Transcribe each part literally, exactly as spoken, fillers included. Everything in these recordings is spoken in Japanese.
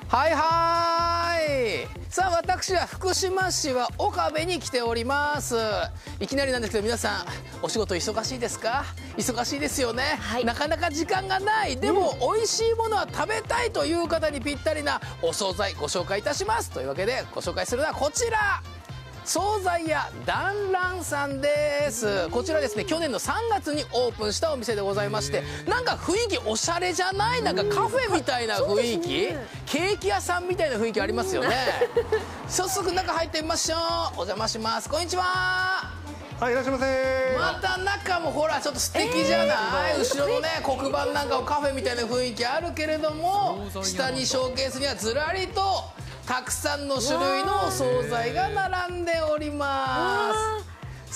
はいはい。さあ私は福島市は岡部に来ております。いきなりなんですけど皆さんお仕事忙しいですか？忙しいですよね、はい、なかなか時間がない。でも、うん、美味しいものは食べたいという方にぴったりなお惣菜ご紹介いたします。というわけでご紹介するのはこちら、惣菜屋団らんさんです。こちらですね、去年のさんがつにオープンしたお店でございまして、なんか雰囲気おしゃれじゃない？なんかカフェみたいな雰囲気、ね、ケーキ屋さんみたいな雰囲気ありますよね。早速中入ってみましょう。お邪魔します。こんにちは。 はい、いらっしゃいませ。 また中もほらちょっと素敵じゃない、えー、後ろのね黒板なんかもカフェみたいな雰囲気あるけれども、下にショーケースにはずらりとたくさんの種類のお惣菜が並んでおります。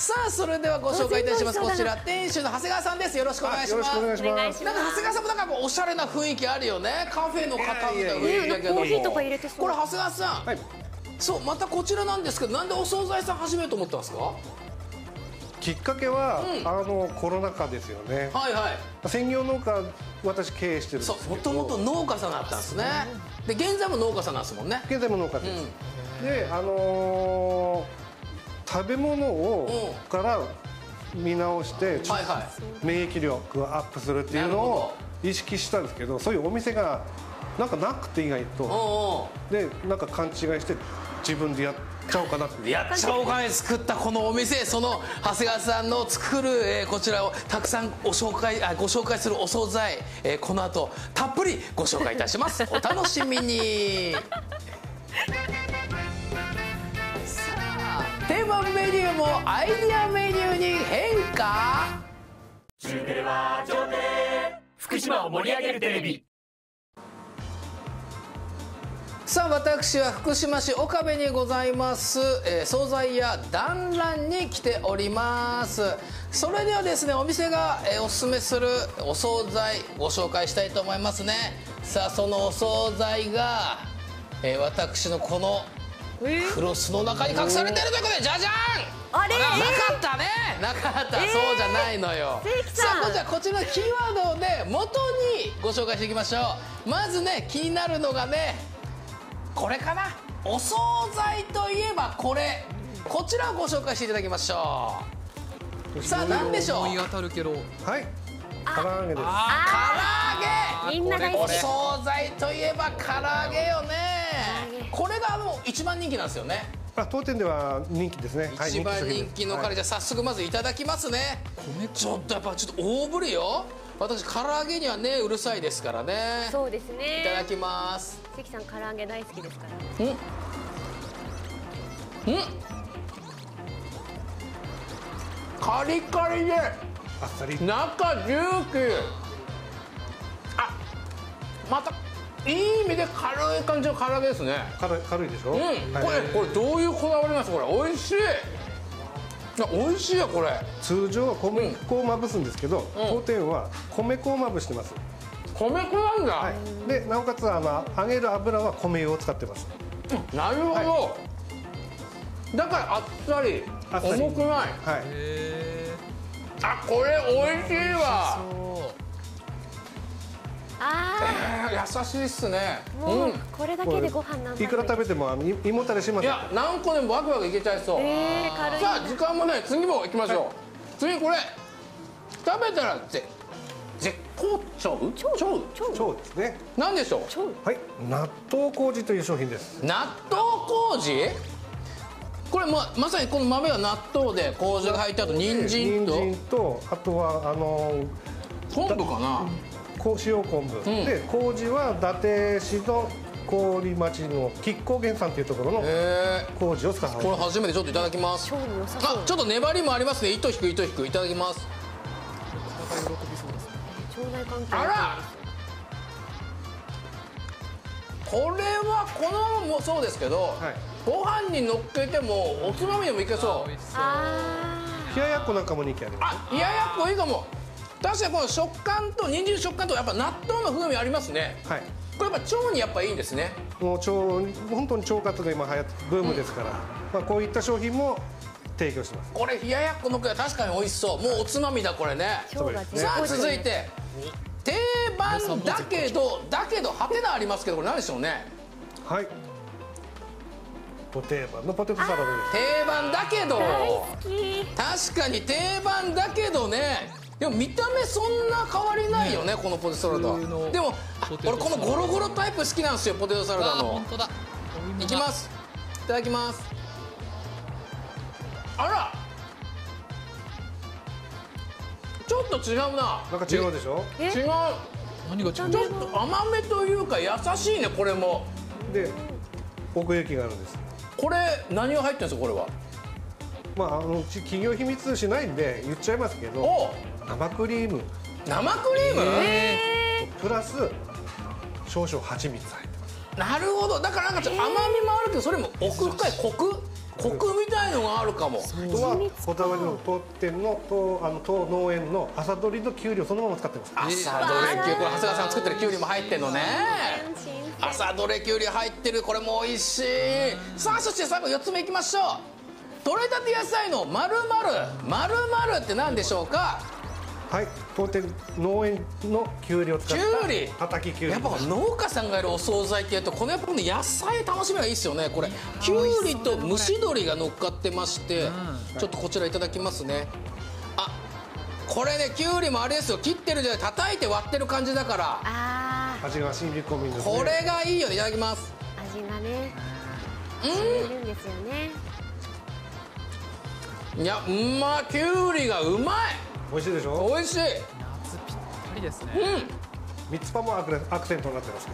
さあそれではご紹介いたします。こちら店主の長谷川さんです。よろしくお願いします。 よろしくお願いします。 なんか長谷川さんもなんかおしゃれな雰囲気あるよね。カフェの方みたいな雰囲気だけども、これ長谷川さん、はい、そうまたこちらなんですけど、なんでお惣菜さん始めようと思ったんですか？ きっかけは、うん、あのコロナ禍ですよね。はいはい。専業農家私経営してるんですけど。 そう、もともと農家さんだったんですね。で現在も農家さんなんですもんね。 現在も農家です。うん、であのー、食べ物を、うん、から見直して、はいはい、免疫力をアップするっていうのを意識したんですけど、そういうお店がなんかなくて意外と、おうおうでなんか勘違いして自分でやってやっちゃおうかなってやっちゃおうかな作ったこのお店、その長谷川さんの作る、えー、こちらをたくさんお紹介あご紹介するお惣菜、えー、この後たっぷりご紹介いたします。お楽しみに。さあ定番メニューもアイディアメニューに変化。 中テレは上テレ、福島を盛り上げるテレビ。 さあ私は福島市岡部にございます、えー、惣菜屋団らんに来ております。それではですね、お店が、えー、おすすめするお惣菜ご紹介したいと思いますね。さあそのお惣菜が、えー、私のこのクロスの中に隠されているということで、じゃじゃん。あれなかったね、なかった、えー、そうじゃないのよ。さあこちらこちらのキーワードで元にご紹介していきましょう。まずね気になるのがねこれかな。お惣菜といえばこれ、こちらをご紹介していただきましょう。さあ何でしょう。思い当たるけど、 はい、唐揚げです。 あ、唐揚げ。 みんな大好き。 お惣菜といえば唐揚げよね。これがあの一番人気なんですよね。 あ、当店では人気ですね。 一番人気のカレー、じゃあ早速まずいただきますね。ちょっとやっぱちょっと大ぶりよ。私唐揚げにはねうるさいですからね。 そうですね。 いただきます。 関さん唐揚げ大好きですから。 うん。うん。カリカリで、 あっさり。 中ジューシー。あ、またいい意味で軽い感じの唐揚げですね。 軽い軽いでしょ。うん。 これこれどういうこだわりなんですかこれ。美味しい。美味しいやこれ。 通常は小麦粉をまぶすんですけど、うん、当店は米粉をまぶしてます。 米粉なんだ。はい、 でなおかつあの揚げる油は米油を使ってます。 うん、なるほど。はい、だからあっさり重くない。はい。あ、これ美味しいわ。ああ、優しいっすね。 もうこれだけでご飯何杯。 いくら食べてもあの胃もたれします。 いや、何個でもワクワクいけちゃいそう。えー、軽い。さあ時間もない。次も行きましょう。はい、次これ食べたらぜ絶好調。 調調ですね。 何でしょう。 はい、納豆麹という商品です。 納豆麹。これままさにこの豆は納豆で麹が入ってあと人参と人参とあとはあの昆布かな。 塩昆布、うん、で麹は伊達市の郡町の亀甲源さんというところの麹を使ってます。 これ初めてちょっといただきます。あ、ちょっと粘りもありますね。糸引く糸引く。いただきます。あら、これはこのままもそうですけど、はい、ご飯に乗っけてもおつまみでもいけそう。 冷ややっこなんかも人気あります。 あ、冷ややっこいいかも。確かにこの食感と人参食感とやっぱ納豆の風味ありますね。はい。これやっぱ腸にやっぱいいんですね。 もう腸、本当に腸活が今流行ってブームですから、うん、まあこういった商品も提供してます。 これ冷ややっこのっけは確かに美味しそう。もうおつまみだこれね。そうですね。さあ続いて定番だけどだけどハテナありますけどこれ何でしょうね。 はい。ご定番のポテトサラダです。 定番だけど大好き。 確かに定番だけどね。でも見た目そんな変わりないよね、このポテトサラダ。でもあ俺このゴロゴロタイプ好きなんですよ、ポテトサラダの。 本当だ。 いきます。いただきます。あらちょっと違うな。 なんか違うでしょ。 違う。 何が違う？ ちょっと甘めというか優しいね、これも。 で奥行きがあるんです。 これ何が入ってるんですか、これは。 まああのうち企業秘密しないんで言っちゃいますけど、 お生クリーム生クリーム、 プラス少々蜂蜜入ってます。 なるほど。だからなんかちょっと甘みもあるけど、それも奥深いコクコクみたいのがあるかも。 あとはこだわりの当店の当あの当農園の朝どりのきゅうりをそのまま使ってます。 朝どれきゅうり、これ長谷川さんが作ってるきゅうりも入ってるのね。朝どれきゅうり入ってる、これも美味しい。さあそして最後よっつめいきましょう。取れたて野菜のまるまるまるまるって何でしょうか。 はい、当店農園のきゅうりを使ったきゅうりたたききゅうり。 やっぱ農家さんがやるお惣菜っていうとこのやっぱこの野菜楽しみがいいですよね。これきゅうりと蒸し鶏が乗っかってまして、ちょっとこちらいただきますね。あ、これねきゅうりもあれですよ、切ってるじゃない、叩いて割ってる感じだから、 あ味が染み込みですね。 これがいいよね。いただきます。 あ、味がね、 う染みるんですよね。 ん、いやうまい。きゅうりがうまい。 美味しいでしょ。 美味しい。 夏ぴったりですね。 うん。 三つ葉もアクレアクセントになってますから。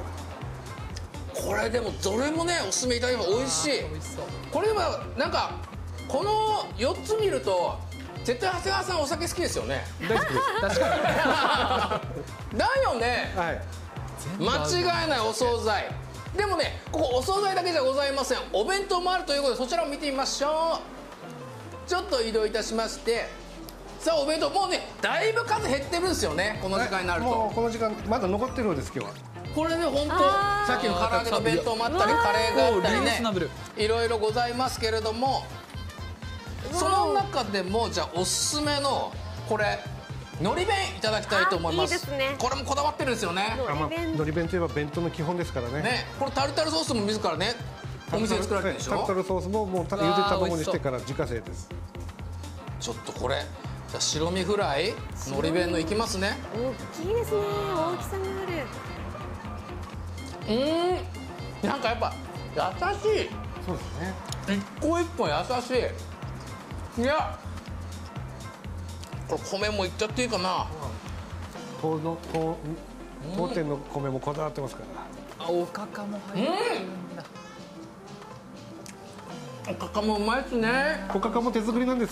これでもどれもねおすすめいただきます。美味しい。 美味しそう。 これでもなんかこのよっつ見ると絶対長谷川さんお酒好きですよね。 大好きです。 確かに。 だよね。 はい。 間違いないお惣菜。でもねここお惣菜だけじゃございません。お弁当もあるということでそちらを見てみましょう。ちょっと移動いたしまして、さあお弁当もうねだいぶ数減ってるんですよね、この時間になると。 もうこの時間まだ残ってるようです今日は。 これね本当あーさっきの唐揚げの弁当もあったりカレーがあったりリーズナブルね、いろいろございますけれども、その中でもじゃあおすすめのこれ海苔弁いただきたいと思います。 あいいですねこれもこだわってるんですよね。 あまあ海苔弁海苔弁といえば弁当の基本ですからね。 ね、これタルタルソースも自らねお店で作られてるでしょ。 タルタルソースももうたゆで卵にしてから自家製です。 ちょっとこれじゃあ白身フライ海苔弁のいきますね。 大きいですね。大きさがある。 うーん、なんかやっぱ優しい。 そうですね。 一個一個優しい。いやこれ米もいっちゃっていいかな。 当の当当店の米もこだわってますから。 あ、おかかも入ってるんだ。 おかかもうまいですね。 おかかも手作りなんです。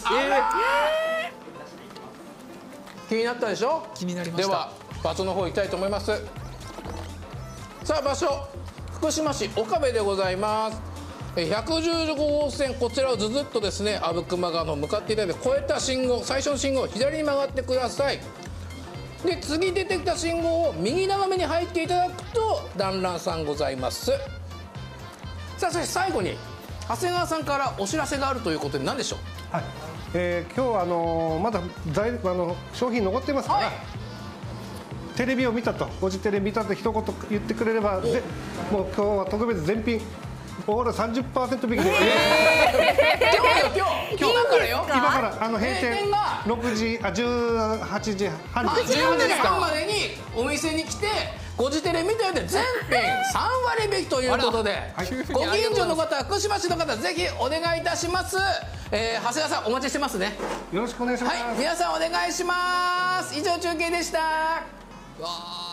気になったでしょ。 気になりました。 では場所の方行きたいと思います。さあ場所福島市岡部でございます。ひゃくじゅうごごうせん、こちらをずずっとですね阿武隈川の向かっていただいて、越えた信号、最初の信号を左に曲がってください。で次出てきた信号を右斜めに入っていただくと団らんさんございます。さあそして最後に長谷川さんからお知らせがあるということで何でしょう。 はい。えー、今日はあのーまだ材あの商品残ってますから、 はい、 テレビを見たと、ごじテレビ見たと一言言ってくれれば、でもう今日は特別全品オーラ さんじゅっパーセント 引きで、 今日よ今日今日だからよ。 今からあの閉閉店店がろくじあじゅうはちじはんじゅうはちじはんまでにお店に来てごじテレ見たようで全品さんわり引きということで、 はいご近所の方福島市の方ぜひお願いいたします。えー、長谷川さんお待ちしてますね。 よろしくお願いします。 はい、皆さんお願いします。以上中継でした。 わー